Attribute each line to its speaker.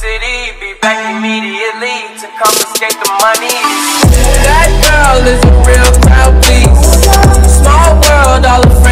Speaker 1: city, be back immediately to confiscate the money. That girl is a real crowd, please. Small world, all of